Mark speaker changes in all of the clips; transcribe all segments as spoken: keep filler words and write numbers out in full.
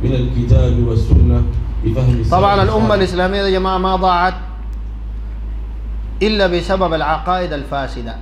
Speaker 1: من الكتاب والسنة بفهم.
Speaker 2: طبعا الأمة الإسلامية يا جماعة ما ضاعت إلا بسبب العقائد الفاسدة،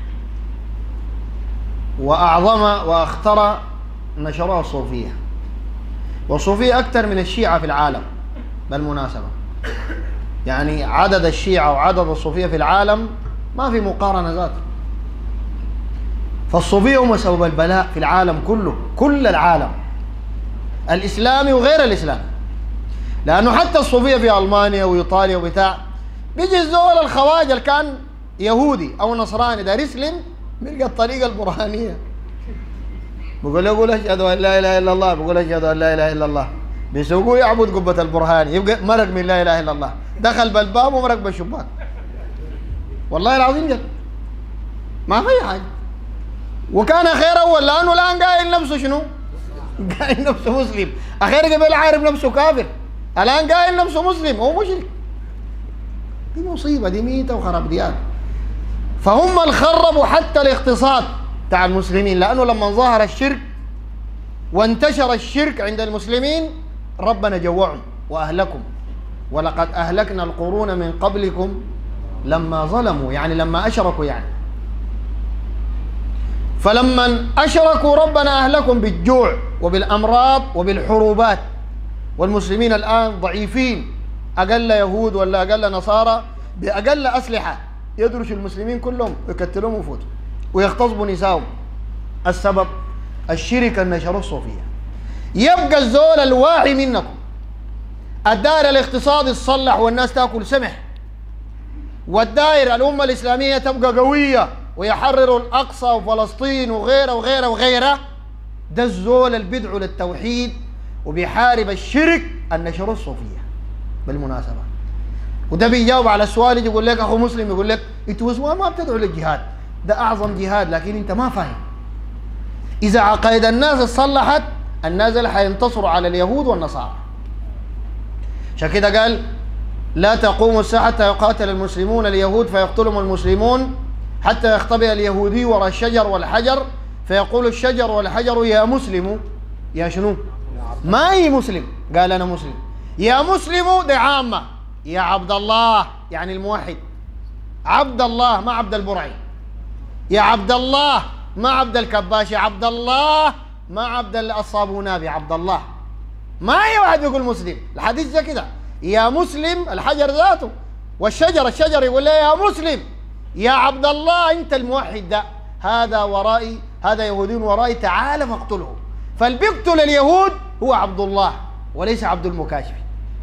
Speaker 2: وأعظم وأخطر نشرها الصوفية، والصوفية أكثر من الشيعة في العالم بالمناسبة. يعني عدد الشيعة وعدد الصوفية في العالم ما في مقارنة ذاته. فالصوفية هم سبب البلاء في العالم كله، كل العالم الإسلامي وغير الإسلامي. لأنه حتى الصوفية في ألمانيا وإيطاليا وبتاع بيجي الزول الخواجة اللي كان يهودي أو نصراني دار يسلم بيلقى الطريقة البرهانية، بقول يقول أشهد أن لا إله إلا الله، بقول أشهد أن لا إله إلا الله، بيسوقوه يعبد قبة البرهان، يبقى مرق من لا إله إلا الله، دخل بالباب ومرق بالشباك. والله العظيم جد ما في حاجة. وكان خير أول، لأنه الآن قايل نفسه شنو؟ قايل نفسه مسلم. أخير قبل عارف نفسه كافر، الآن قايل نفسه مسلم هو مشرك. دي مصيبة، دي ميتة وخرب ديار. فهم اللي خربوا حتى الاقتصاد بتاع المسلمين، لأنه لما ظهر الشرك وانتشر الشرك عند المسلمين ربنا جوعهم وأهلكم، ولقد أهلكنا القرون من قبلكم لما ظلموا، يعني لما أشركوا يعني. فلما أشركوا ربنا أهلكم بالجوع وبالأمراض وبالحروبات. والمسلمين الآن ضعيفين، أقل يهود ولا أقل نصارى بأقل أسلحة يدرسوا المسلمين كلهم ويقتلوهم ويفوتوا ويغتصبوا نسائهم. السبب الشرك النشر الصوفية. يبقى الزول الواعي منكم الدائرة الاقتصادي تصلح والناس تاكل سمح، والدائرة الأمة الإسلامية تبقى قوية ويحرروا الأقصى وفلسطين وغيره وغيره وغيره. ده الزول اللي بيدعو للتوحيد وبيحارب الشرك النشر الصوفية بالمناسبة. وده بيجاوب على السؤال، يجي يقول لك أخو مسلم يقول لك أنتوا ما بتدعوا للجهاد، ده أعظم جهاد، لكن أنت ما فاهم. إذا عقائد الناس اتصلحت الناس اللي حينتصروا على اليهود والنصارى. عشان كده قال لا تقوم الساعة حتى يقاتل المسلمون اليهود فيقتلهم المسلمون، حتى يختبئ اليهودي وراء الشجر والحجر فيقول الشجر والحجر يا مسلم. يا شنو؟ ما هي مسلم، قال أنا مسلم. يا مسلم ده عامة، يا عبد الله يعني الموحد، عبد الله ما عبد البرعي، يا عبد الله ما عبد الكباش، يا عبد الله ما عبد الصابونابي، عبد الله. ما أي واحد يقول مسلم. الحديث زي كده، يا مسلم الحجر ذاته والشجر، الشجر يقول له يا مسلم يا عبد الله أنت الموحد ده، هذا ورائي، هذا يهودي ورائي، تعال فاقتله. فالبيقتل اليهود هو عبد الله وليس عبد المكاشف.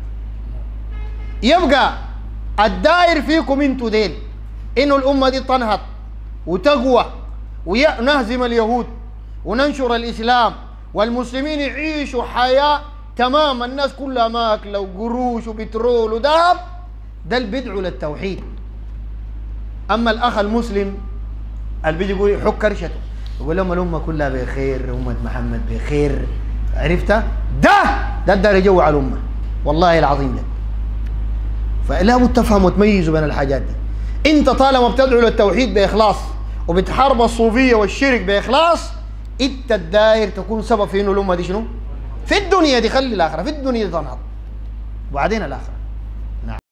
Speaker 2: يبقى الدائر فيكم انتوا ديل انه الامه دي تنهض وتقوى ونهزم اليهود وننشر الاسلام والمسلمين يعيشوا حياه تمام، الناس كلها ماكله وقروش وبترول وذهب. ده اللي بيدعو للتوحيد. اما الاخ المسلم اللي بيجي يقول يحك كرشته يقول لهم الامه كلها بخير، امه محمد بخير، عرفتها؟ ده ده الدار يجوع على الامه والله العظيم ده. فلا بد تفهموا وتميزوا بين الحاجات دي. انت طالما بتدعو للتوحيد باخلاص وبتحارب الصوفيه والشرك باخلاص، انت الداير تكون سبب في انه الامه دي شنو؟ في الدنيا دي، خلي الاخره، في الدنيا دي تنهض وبعدين الاخره.